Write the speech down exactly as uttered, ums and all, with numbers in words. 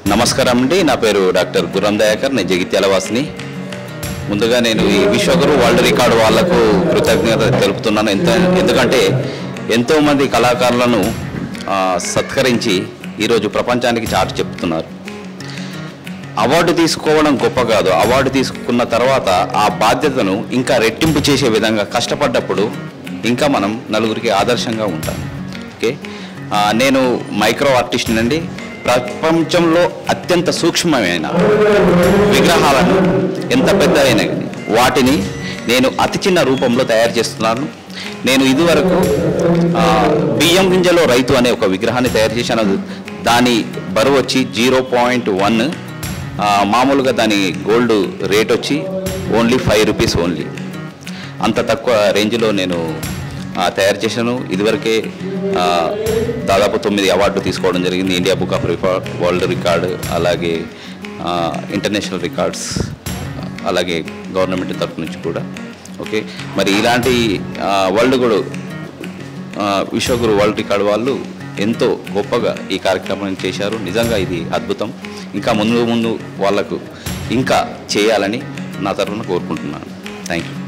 నమస్కారం అండి. నా పేరు డాక్టర్ గుర్రం దయాకర్. నేను జగిత్యాల వాసిని. ముందుగా నేను ఈ విశ్వగురు వరల్డ్ రికార్డు వాళ్లకు కృతజ్ఞత తెలుపుతున్నాను. ఎంత ఎందుకంటే ఎంతోమంది కళాకారులను సత్కరించి ఈరోజు ప్రపంచానికి చాటి చెప్తున్నారు. అవార్డు తీసుకోవడం గొప్ప కాదు, అవార్డు తీసుకున్న తర్వాత ఆ బాధ్యతను ఇంకా రెట్టింపు చేసే విధంగా కష్టపడ్డప్పుడు ఇంకా మనం నలుగురికి ఆదర్శంగా ఉంటాం. ఓకే, నేను మైక్రో ఆర్టిస్ట్ అండి. ప్రపంచంలో అత్యంత సూక్ష్మమైన విగ్రహాలను ఎంత పెద్ద అయినా వాటిని నేను అతి చిన్న రూపంలో తయారు చేస్తున్నాను. నేను ఇదివరకు బియ్యం గింజలో రైతు అనే ఒక విగ్రహాన్ని తయారు చేశాను. దాని బరువు వచ్చి జీరో పాయింట్ వన్, మామూలుగా దాని గోల్డ్ రేట్ వచ్చి ఓన్లీ ఫైవ్ రూపీస్ ఓన్లీ. అంత తక్కువ రేంజ్లో నేను తయారు చేశాను. ఇదివరకే దాదాపు తొమ్మిది అవార్డు తీసుకోవడం జరిగింది. India book of record, world record, అలాగే ఇంటర్నేషనల్ రికార్డ్స్, అలాగే గవర్నమెంట్ తరఫు నుంచి కూడా. ఓకే, మరి ఇలాంటి వరల్డ్ కూడా విశ్వగురు వరల్డ్ రికార్డు వాళ్ళు ఎంతో గొప్పగా ఈ కార్యక్రమాన్ని చేశారు. నిజంగా ఇది అద్భుతం. ఇంకా ముందు ముందు వాళ్ళకు ఇంకా చేయాలని నా తరఫున కోరుకుంటున్నాను. Thank you.